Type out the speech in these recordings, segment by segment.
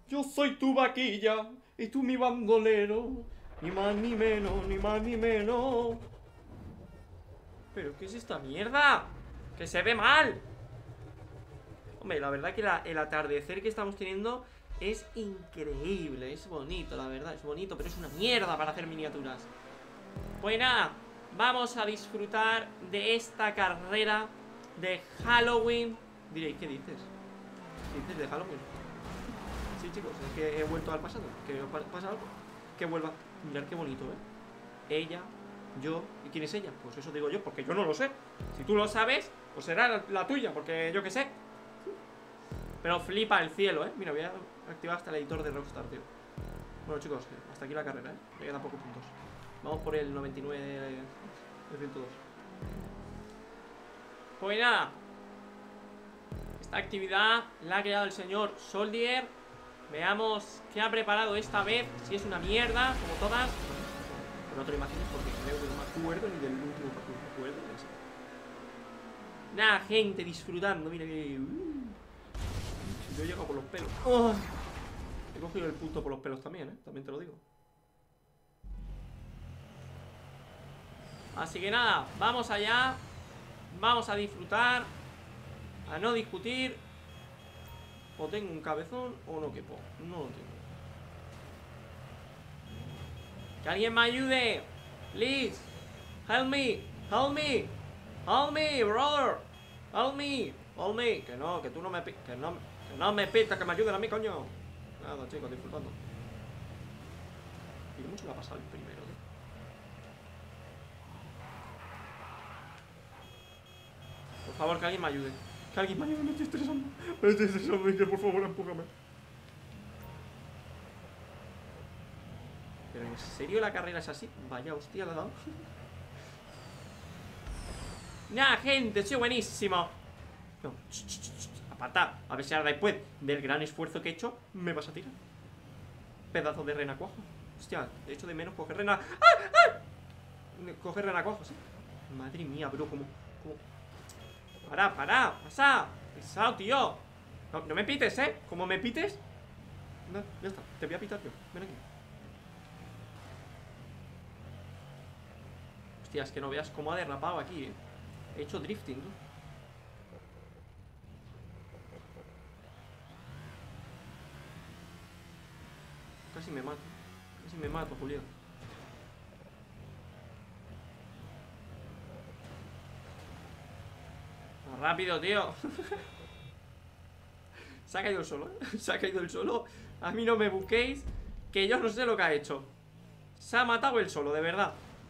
Yo soy tu vaquilla y tú mi bandolero. Ni más ni menos, ni más ni menos. ¿Pero qué es esta mierda? ¡Que se ve mal! Hombre, la verdad que el atardecer que estamos teniendo es increíble. Es bonito, la verdad, es bonito, pero es una mierda para hacer miniaturas. Pues nada, vamos a disfrutar de esta carrera de Halloween. Diréis, ¿qué dices? ¿Qué dices de Halloween? Sí, chicos, es que he vuelto al pasado. ¿Que os pasa algo? Que vuelva. Mirad qué bonito, ¿eh? Ella, yo. ¿Y quién es ella? Pues eso digo yo, porque yo no lo sé. Si tú lo sabes, pues será la tuya, porque yo qué sé. Pero flipa el cielo, ¿eh? Mira, voy a activar hasta el editor de Rockstar, tío. Bueno, chicos, hasta aquí la carrera, ¿eh? Me quedan pocos puntos. Vamos por el 99 de 102. Pues nada, esta actividad la ha creado el señor Soldier. Veamos qué ha preparado esta vez. Si es una mierda, como todas. Pero no te lo imagines porque creo que no me acuerdo ni del último partido. Me acuerdo de eso. Nada, gente, disfrutando. Mira que... yo he llegado por los pelos. ¡Oh! He cogido el punto por los pelos también, ¿eh? También te lo digo. Así que nada, vamos allá. Vamos a disfrutar. A no discutir. O tengo un cabezón o no quepo. No lo tengo. ¡Que alguien me ayude! Please. Help me. Help me. Help me, brother. Help me. Help me. Que no, que tú no me que no me pitas que me ayuden a mí, coño. Nada, chicos, disfrutando. Y mucho le ha pasado el primero, tío. Por favor, que alguien me ayude. Que alguien me ayude, me estoy estresando. Me estoy estresando y que por favor empújame. ¿Pero en serio la carrera es así? Vaya hostia, la ha dado. Nah, gente, soy buenísimo. No, aparta. A ver si ahora después del gran esfuerzo que he hecho me vas a tirar. Pedazo de renacuajo. Hostia, he hecho de menos coger rena... ¡Ah! ¡Ah! Coger renacuajo, sí. Madre mía, bro, como... Para, pasa. Pesado, tío. No me pites, como me pites. No, ya está, te voy a pitar yo. Ven aquí. Hostia, es que no veas cómo ha derrapado aquí, He hecho drifting, ¿no? Casi me mato. Casi me mato, Julián. Más rápido, tío. Se ha caído el solo, Se ha caído el solo. A mí no me busquéis, que yo no sé lo que ha hecho. Se ha matado el solo, de verdad.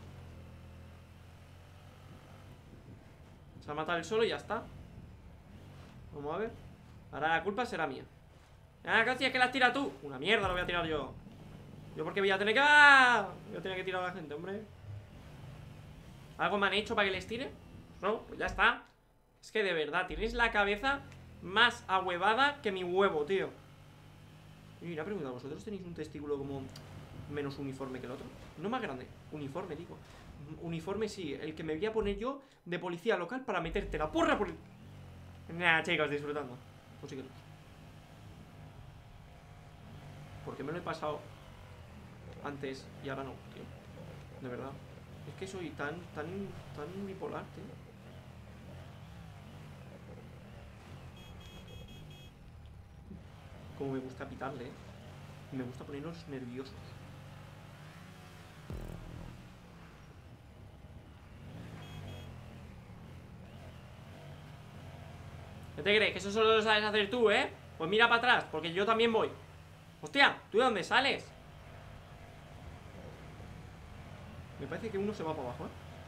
Se ha matado el solo y ya está. Vamos a ver. Ahora la culpa será mía. Ah, casi es que las tira tú. Una mierda lo voy a tirar yo. Yo porque voy a tener que... ¡Ah! Voy a tener que tirar a la gente, hombre. ¿Algo me han hecho para que les tire? No, pues ya está. Es que de verdad, tenéis la cabeza más ahuevada que mi huevo, tío. Y una pregunta, ¿vosotros tenéis un testículo como menos uniforme que el otro? No más grande, uniforme, digo. Uniforme sí, el que me voy a poner yo de policía local para meterte la porra por el... Nah, chicos, disfrutando. Pues sí que no. ¿Por qué me lo he pasado antes y ahora no, tío? De verdad. Es que soy tan bipolar, tío. Como me gusta pitarle, me gusta ponerlos nerviosos. ¿Qué te crees? Que eso solo lo sabes hacer tú, Pues mira para atrás, porque yo también voy. Hostia, ¿tú de dónde sales? Me parece que uno se va para abajo,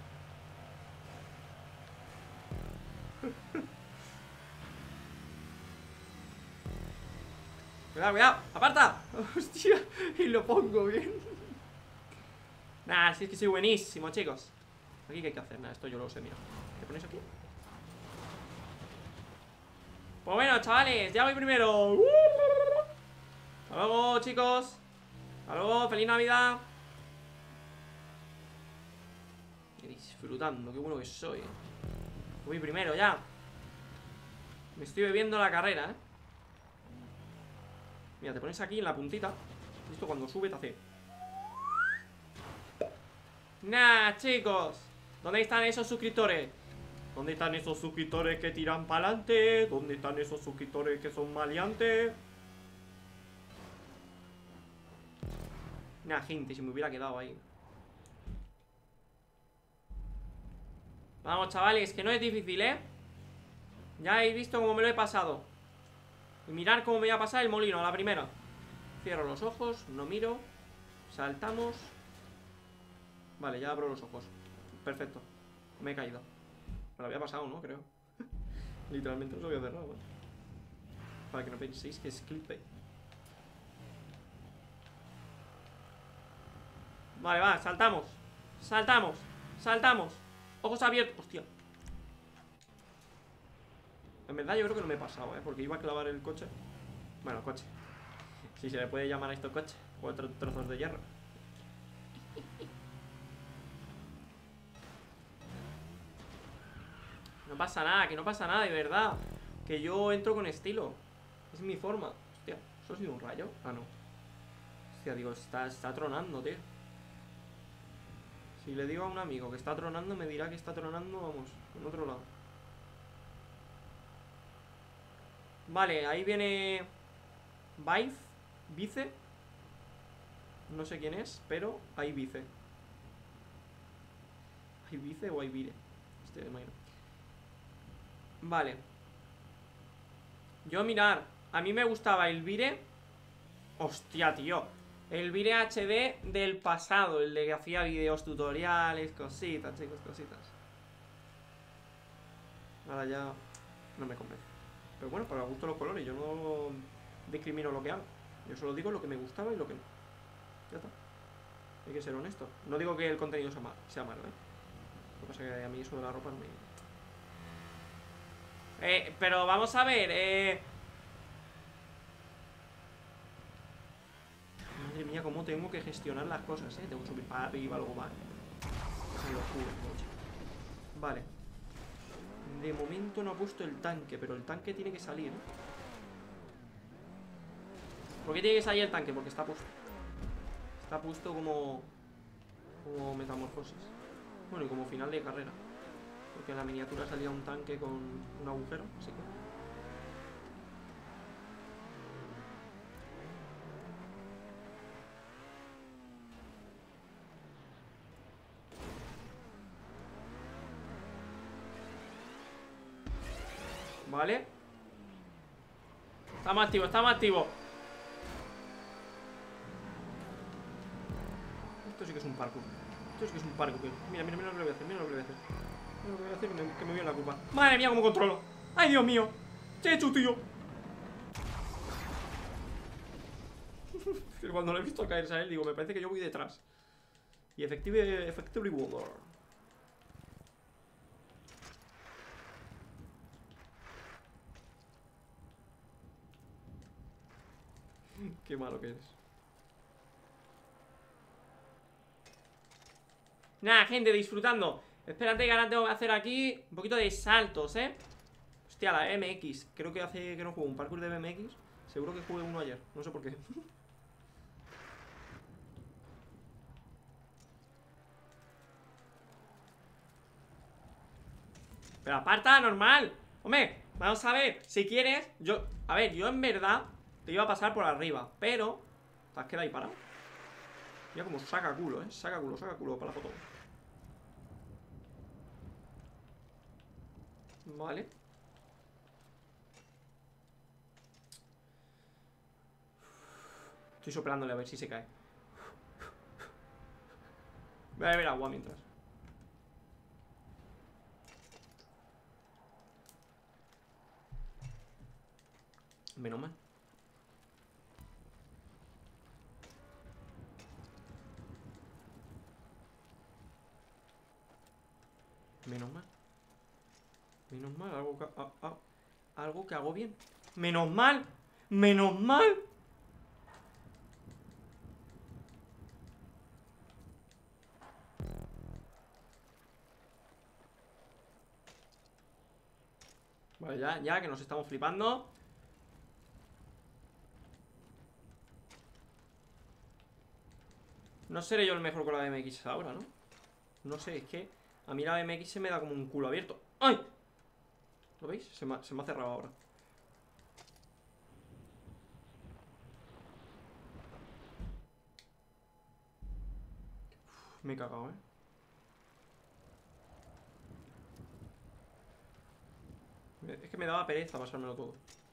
Cuidado, cuidado, aparta. Hostia, y lo pongo bien. Nah, si es que soy buenísimo, chicos. Aquí qué hay que hacer, nada, esto yo lo sé, mira. ¿Qué ponéis aquí? Pues bueno, chavales, ya voy primero. Hasta luego, chicos. Hasta luego, feliz Navidad. Disfrutando, qué bueno que soy. Voy primero ya. Me estoy bebiendo la carrera, Mira, te pones aquí en la puntita. Y esto cuando sube te hace... Nah, chicos. ¿Dónde están esos suscriptores? ¿Dónde están esos suscriptores que tiran para adelante? ¿Dónde están esos suscriptores que son maleantes? Nah, gente, si me hubiera quedado ahí. Vamos, chavales, que no es difícil, ¿eh? Ya habéis visto cómo me lo he pasado. Y mirad cómo me voy a pasar el molino a la primera. Cierro los ojos, no miro. Saltamos. Vale, ya abro los ojos. Perfecto, me he caído. Me lo había pasado, ¿no? Creo. Literalmente no se había cerrado, ¿eh? Para que no penséis que es clickbait. Vale, va, saltamos. Saltamos, saltamos. Ojos abiertos, hostia. En verdad yo creo que no me he pasado, porque iba a clavar el coche. Bueno, coche. Si se le puede llamar a esto coche. 4 trozos de hierro. No pasa nada, que no pasa nada, de verdad. Que yo entro con estilo. Es mi forma. Hostia, ¿eso ha sido un rayo? Ah, no. Hostia, digo, está tronando, tío. Si le digo a un amigo que está tronando, me dirá que está tronando, vamos, en otro lado. Vale, ahí viene Vice. No sé quién es, pero hay Vice. ¿Hay Vice o hay Vire? Este imagino. Vale. Yo mirar, a mí me gustaba el Vire. Hostia, tío. El Vire HD del pasado, el de que hacía videos tutoriales, cositas, chicos, cositas. Ahora ya no me convence. Pero bueno, para gusto los colores, yo no discrimino lo que hago. Yo solo digo lo que me gustaba y lo que no. Ya está. Hay que ser honesto. No digo que el contenido sea malo, Lo que pasa es que a mí eso de la ropa no me... pero vamos a ver, Madre mía, cómo tengo que gestionar las cosas, Tengo que subir para arriba, luego va. Es una locura, coche. Vale. De momento no ha puesto el tanque, pero el tanque tiene que salir. ¿Por qué tiene que salir el tanque? Porque está puesto. Está puesto como metamorfosis. Bueno, y como final de carrera. Porque en la miniatura salía un tanque con un agujero, así que... Vale. Estamos activos, estamos activos. Esto sí que es un parkour. Esto sí que es un parkour. Mira lo que le voy a hacer, mira lo que le voy a hacer. Mira lo que voy a hacer, que me voy a la culpa. Madre mía, cómo controlo. Ay, Dios mío. Chechu, tío. Cuando lo he visto caerse a él, digo, me parece que yo voy detrás. Y effectively water. Qué malo que eres. Nada, gente, disfrutando. Espérate que ahora tengo que hacer aquí un poquito de saltos, Hostia, la BMX. Creo que hace que no juego un parkour de BMX. Seguro que jugué uno ayer, no sé por qué. Pero aparta, normal. Hombre, vamos a ver, si quieres, a ver, yo en verdad te iba a pasar por arriba, pero te has quedado ahí parado. Mira como saca culo, saca culo para la foto. Vale. Estoy soplándole a ver si se cae. Voy a beber agua mientras. Menos mal. Menos mal. Menos mal, algo que hago bien. Menos mal. Menos mal. Vale, ya que nos estamos flipando. No seré yo el mejor con la BMX ahora, ¿no? No sé, es que a mí la BMX se me da como un culo abierto. ¡Ay! ¿Lo veis? Se me ha cerrado ahora. Uf, me he cagado, Es que me daba pereza pasármelo todo.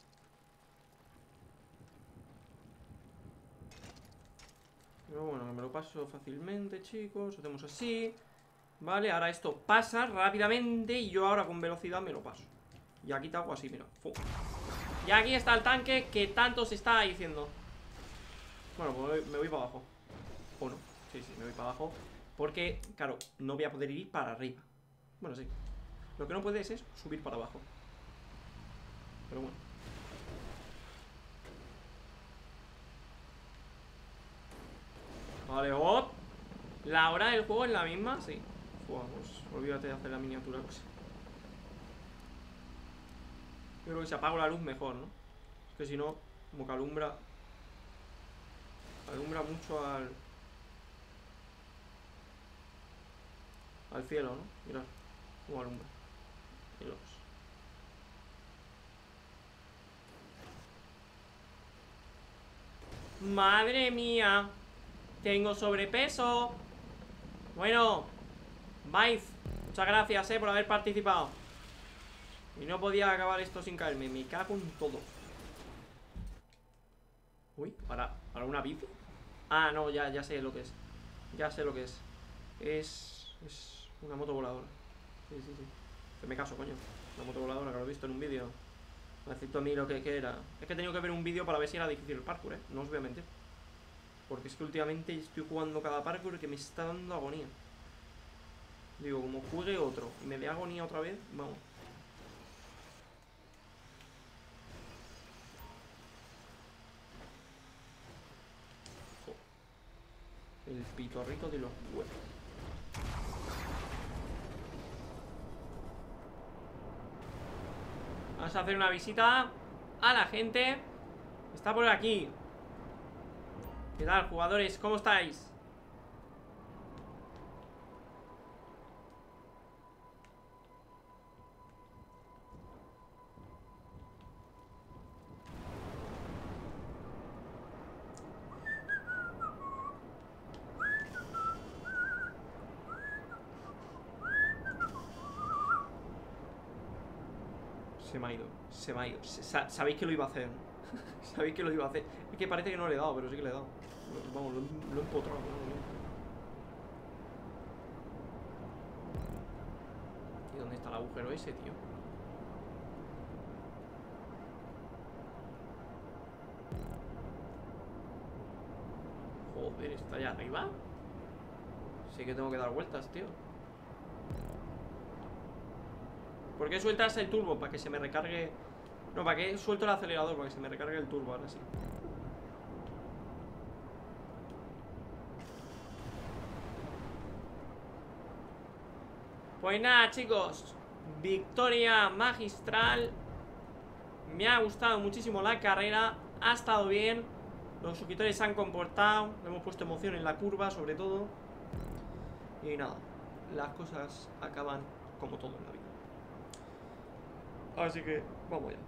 Pero bueno, me lo paso fácilmente, chicos. Hacemos así. Vale, ahora esto pasa rápidamente y yo ahora con velocidad me lo paso. Y aquí te hago así, mira. ¡Fum! Y aquí está el tanque que tanto se está diciendo. Bueno, pues me voy para abajo. ¿O no? Sí, sí, me voy para abajo. Porque, claro, no voy a poder ir para arriba. Bueno, sí. Lo que no puedes es subir para abajo. Pero bueno. Vale, hop. La hora del juego es la misma, sí. Pues olvídate de hacer la miniatura. Pues. Yo creo que se apaga la luz mejor, ¿no? Es que si no, como que alumbra mucho al cielo, ¿no? Mirad cómo alumbra. Cielos. Madre mía. Tengo sobrepeso. Bueno, Vive, muchas gracias, por haber participado. Y no podía acabar esto sin caerme. Me cago en todo. Uy, ¿para una bici? Ah, no, ya sé lo que es. Ya sé lo que es. Es una moto voladora. Sí, sí, sí. Que me caso, coño. Una moto voladora, que lo he visto en un vídeo. Me acepto a mí lo que era. Es que he tenido que ver un vídeo para ver si era difícil el parkour, no os voy a mentir. Porque es que últimamente estoy jugando cada parkour que me está dando agonía. Digo, como juegue otro y me dé agonía otra vez, vamos. El pitorrito de los huevos. Vamos a hacer una visita a la gente. Está por aquí. ¿Qué tal, jugadores? ¿Cómo estáis? Se me ha ido, se me ha ido. Sabéis que lo iba a hacer, ¿no? Sabéis que lo iba a hacer. Es que parece que no le he dado, pero sí que le he dado. Vamos, lo he empotrado, ¿no? ¿Y dónde está el agujero ese, tío? Joder, ¿está allá arriba? Sí que tengo que dar vueltas, tío. ¿Por qué sueltas el turbo? Para que se me recargue. No, ¿para qué suelto el acelerador? Para que se me recargue el turbo, ahora sí. Pues nada, chicos, victoria magistral. Me ha gustado muchísimo la carrera. Ha estado bien. Los suscriptores se han comportado. Le hemos puesto emoción en la curva, sobre todo. Y nada, las cosas acaban como todo en la vida. Así que, vamos ya.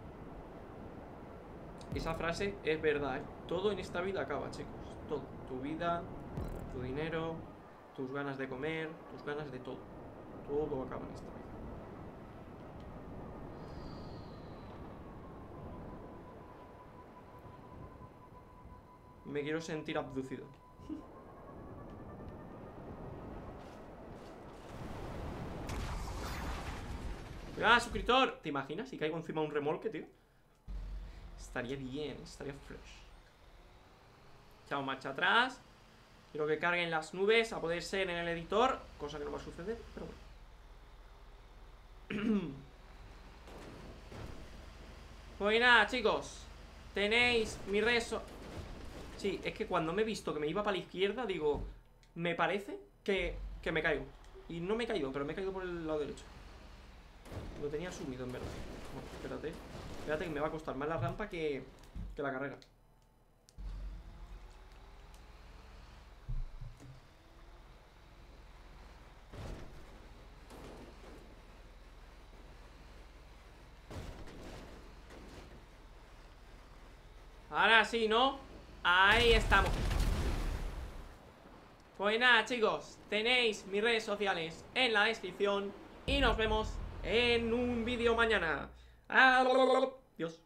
Esa frase es verdad, ¿eh? Todo en esta vida acaba, chicos. Todo. Tu vida, tu dinero, tus ganas de comer, tus ganas de todo. Todo acaba en esta vida. Me quiero sentir abducido. ¡Ah, suscriptor! ¿Te imaginas si caigo encima de un remolque, tío? Estaría bien, estaría fresh. Echamos marcha atrás. Quiero que carguen las nubes, a poder ser en el editor. Cosa que no va a suceder, pero bueno. Pues nada, chicos. Tenéis mi rezo. Sí, es que cuando me he visto que me iba para la izquierda, digo, me parece que me caigo. Y no me he caído, pero me he caído por el lado derecho. Lo tenía subido, en verdad. Bueno, espérate. Espérate que me va a costar más la rampa que la carrera. Ahora sí, ¿no? Ahí estamos. Pues nada, chicos, tenéis mis redes sociales en la descripción y nos vemos en un vídeo mañana. Adiós.